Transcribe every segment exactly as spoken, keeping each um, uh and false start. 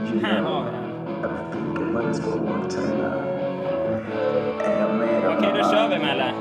Här har vi den. Okej, då kör vi, Melle.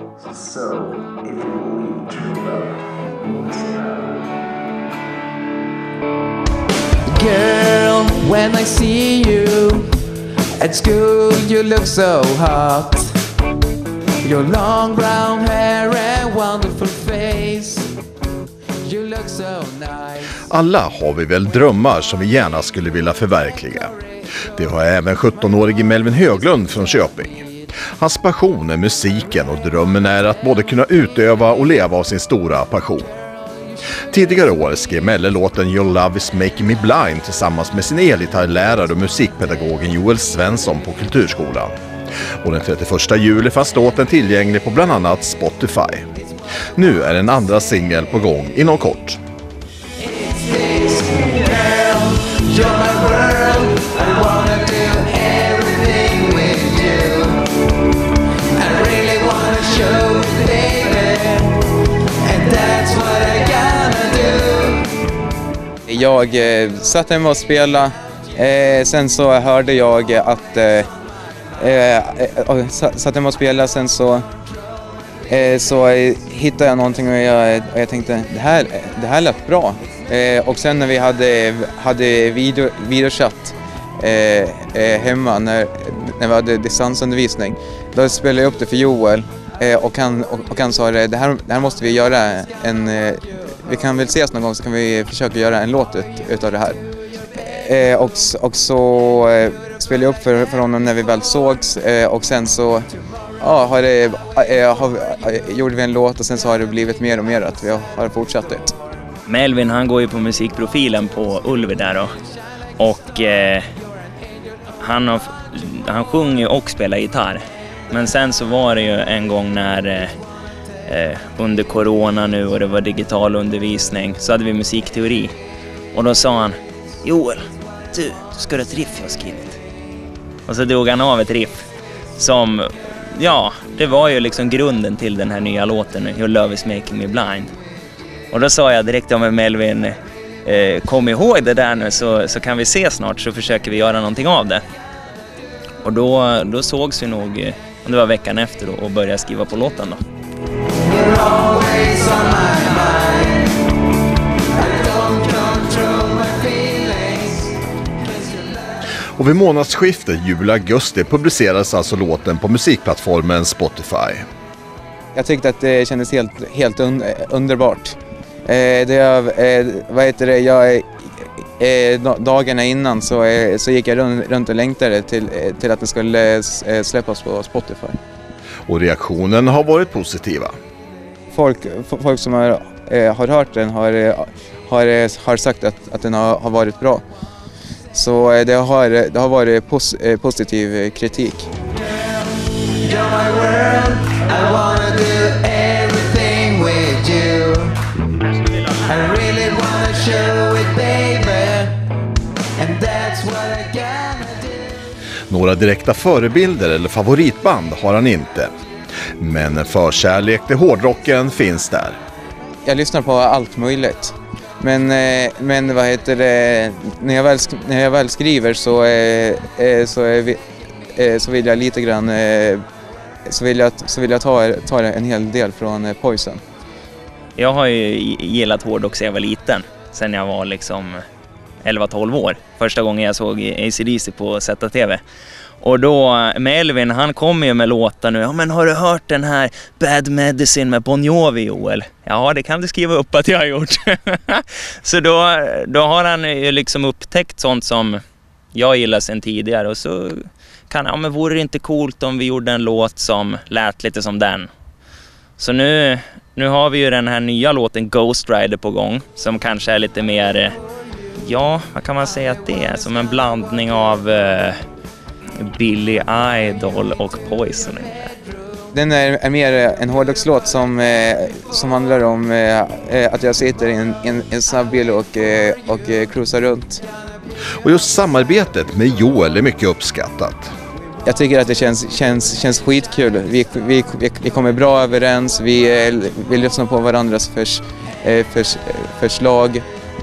Girl, when I see you at school, you look so hot. Your long brown hair and wonderful face, you look so nice. Alla har vi väl drömmar som vi gärna skulle vilja förverkliga. Det har även sjuttonårige Melvin Höglund från Köping. Hans passion är musiken och drömmen är att både kunna utöva och leva av sin stora passion. Tidigare år skrev Melle låten Your Love Is Making Me Blind tillsammans med sin elgitarrlärare och musikpedagogen Joel Svensson på Kulturskolan. Och den trettioförsta juli fanns låten tillgänglig på bland annat Spotify. Nu är en andra singel på gång inom kort. Jag eh, satt hemma och spelade, eh, sen så hörde jag att eh, eh, satt hemma och spelade, sen så eh, så hittade jag någonting och jag, och jag tänkte det här, det här lät bra. Eh, och sen när vi hade, hade video, videochatt eh, eh, hemma när, när vi hade distansundervisning, då spelade jag upp det för Joel eh, och, han, och, och han sa det, det här, det här måste vi göra en... Eh, vi kan väl ses någon gång så kan vi försöka göra en låt ut, utav det här. Eh, och, och så eh, spelade jag upp för, för honom när vi väl sågs eh, och sen så ja, har det, eh, har, eh, gjorde vi en låt och sen så har det blivit mer och mer att vi har, har fortsatt det. Melvin, han går ju på musikprofilen på Ulver där då. Och eh, han, har, han sjunger och spelar gitarr. Men sen så var det ju en gång när... Eh, Eh, under corona nu och det var digital undervisning så hade vi musikteori och då sa han Joel, du, du ska ha ett riff jag har skrivit och så drog han av ett riff som, ja, det var ju liksom grunden till den här nya låten Your Love Is Making Me Blind. Och då sa jag direkt om Melvin, eh, kom ihåg det där nu så, så kan vi se snart så försöker vi göra någonting av det. Och då, då sågs vi nog, om det var veckan efter då, och började skriva på låten då. Och vid månadsskiftet juli-augusti publicerades alltså låten på musikplattformen Spotify. Jag tyckte att det kändes helt, helt un, underbart. Eh, det, eh, vad heter det, jag, eh, dagarna innan så, eh, så gick jag runt, runt och längtade till, till att det skulle eh, släppas på Spotify. Och reaktionen har varit positiva. Folk, folk som har, eh, har hört den har, har, har sagt att, att den har, har varit bra. Så eh, det, har, det har varit pos, eh, positiv kritik. Några direkta förebilder eller favoritband har han inte. Men en förkärlek till hårdrocken finns där. Jag lyssnar på allt möjligt. Men, men vad heter det, när jag väl, när jag väl skriver så, så, så vill jag lite grann så vill jag, så vill jag ta, ta en hel del från Poison. Jag har ju gillat hårdrock sedan jag var liten. Sen jag var liksom elva tolv år. Första gången jag såg A C D C på Z T V. Och då, Melvin, han kommer ju med låtar nu. Ja, men har du hört den här Bad Medicine med Bon Jovi, Joel? Ja, det kan du skriva upp att jag har gjort. Så då, då har han ju liksom upptäckt sånt som jag gillar sedan tidigare. Och så kan han, ja men vore det inte coolt om vi gjorde en låt som lät lite som den? Så nu, nu har vi ju den här nya låten Ghost Rider på gång. Som kanske är lite mer, ja, vad kan man säga att det är? Som en blandning av... Eh, Billy Idol och Poison. Den är, är mer en hårdrockslåt som, eh, som handlar om eh, att jag sitter i en, en, en snabbbil och, eh, och eh, cruisar runt. Och just samarbetet med Joel är mycket uppskattat. Jag tycker att det känns, känns, känns skitkul. Vi, vi, vi, vi kommer bra överens, vi, vi lyssnar på varandras förs, eh, förs, förslag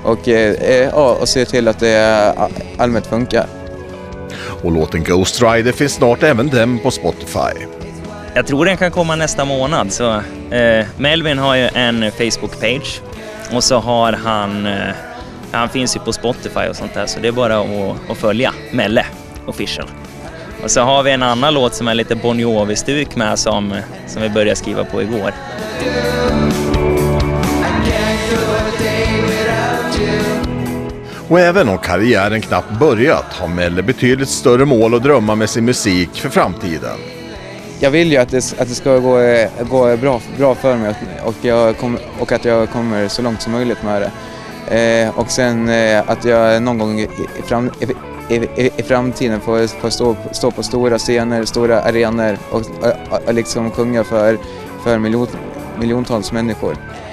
och, eh, ja, och se till att det allmänt funkar. Och låten Ghost Rider finns snart även den på Spotify. Jag tror den kan komma nästa månad. Så, eh, Melvin har ju en Facebook-page och så har han, eh, han finns ju på Spotify och sånt där, så det är bara att, att följa Melle Official. Och så har vi en annan låt som är lite Bon Jovi-stuk med som, som vi började skriva på igår. Och även om karriären knappt börjat har Melle betydligt större mål och drömmar med sin musik för framtiden. Jag vill ju att det, att det ska gå, gå bra, bra för mig och, jag kom, och att jag kommer så långt som möjligt med det. Eh, och sen eh, att jag någon gång i, fram, i, i, i framtiden får, får stå, stå på stora scener, stora arenor och, och, och liksom sjunga för, för miljon, miljontals människor.